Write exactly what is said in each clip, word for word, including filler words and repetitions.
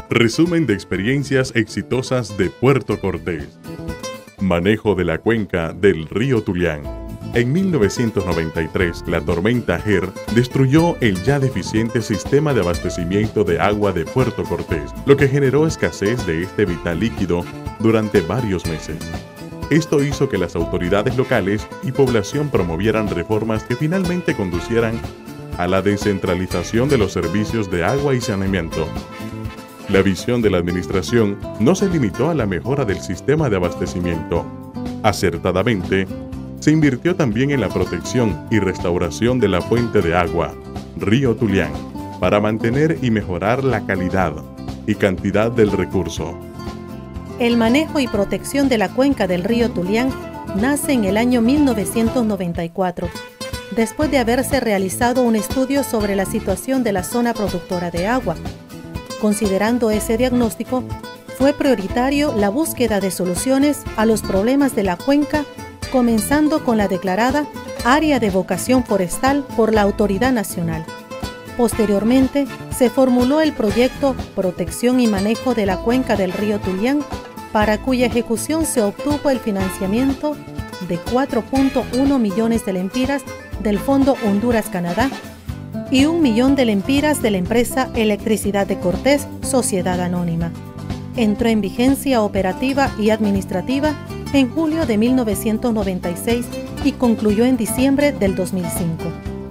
Resumen de experiencias exitosas de Puerto Cortés. Manejo de la cuenca del río Tulián. En mil novecientos noventa y tres, la tormenta Ger destruyó el ya deficiente sistema de abastecimiento de agua de Puerto Cortés, lo que generó escasez de este vital líquido durante varios meses. Esto hizo que las autoridades locales y población promovieran reformas que finalmente conducieran a la descentralización de los servicios de agua y saneamiento. La visión de la administración no se limitó a la mejora del sistema de abastecimiento. Acertadamente, se invirtió también en la protección y restauración de la fuente de agua, río Tulián, para mantener y mejorar la calidad y cantidad del recurso. El manejo y protección de la cuenca del río Tulián nace en el año mil novecientos noventa y cuatro, después de haberse realizado un estudio sobre la situación de la zona productora de agua. Considerando ese diagnóstico, fue prioritario la búsqueda de soluciones a los problemas de la cuenca, comenzando con la declarada Área de Vocación Forestal por la Autoridad Nacional. Posteriormente, se formuló el proyecto Protección y Manejo de la Cuenca del río Tulián, para cuya ejecución se obtuvo el financiamiento de cuatro punto uno millones de lempiras del Fondo Honduras-Canadá y un millón de lempiras de la empresa Electricidad de Cortés, Sociedad Anónima. Entró en vigencia operativa y administrativa en julio de mil novecientos noventa y seis y concluyó en diciembre del dos mil cinco.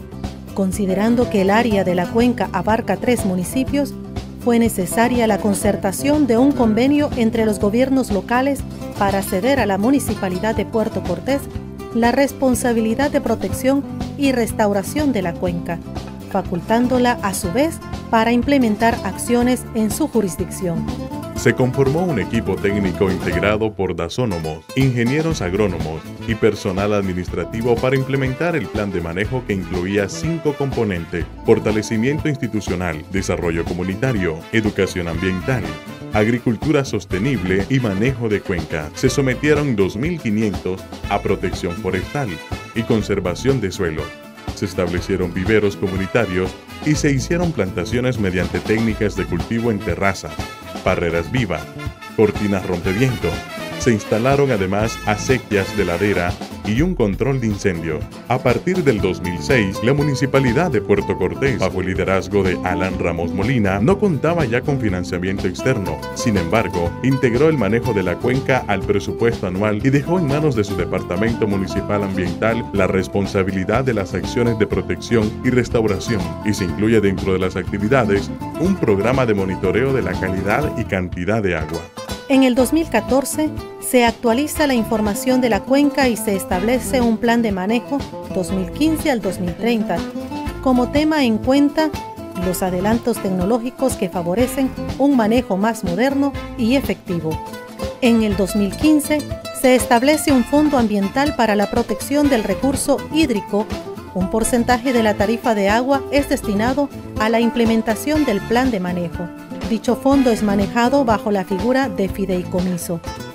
Considerando que el área de la cuenca abarca tres municipios, fue necesaria la concertación de un convenio entre los gobiernos locales para ceder a la Municipalidad de Puerto Cortés la responsabilidad de protección y restauración de la cuenca, facultándola a su vez para implementar acciones en su jurisdicción. Se conformó un equipo técnico integrado por dasónomos, ingenieros agrónomos y personal administrativo para implementar el plan de manejo que incluía cinco componentes: fortalecimiento institucional, desarrollo comunitario, educación ambiental, agricultura sostenible y manejo de cuenca. Se sometieron dos mil quinientos a protección forestal y conservación de suelo. Se establecieron viveros comunitarios y se hicieron plantaciones mediante técnicas de cultivo en terrazas, barreras vivas, cortinas rompeviento. Se instalaron además acequias de ladera y un control de incendio. A partir del dos mil seis, la Municipalidad de Puerto Cortés, bajo el liderazgo de Alan Ramos Molina, no contaba ya con financiamiento externo. Sin embargo, integró el manejo de la cuenca al presupuesto anual y dejó en manos de su Departamento Municipal Ambiental la responsabilidad de las acciones de protección y restauración, y se incluye dentro de las actividades un programa de monitoreo de la calidad y cantidad de agua. En el dos mil catorce, se actualiza la información de la cuenca y se establece un plan de manejo dos mil quince al dos mil treinta, como tema en cuenta los adelantos tecnológicos que favorecen un manejo más moderno y efectivo. En el dos mil quince, se establece un fondo ambiental para la protección del recurso hídrico. Un porcentaje de la tarifa de agua es destinado a la implementación del plan de manejo. Dicho fondo es manejado bajo la figura de fideicomiso.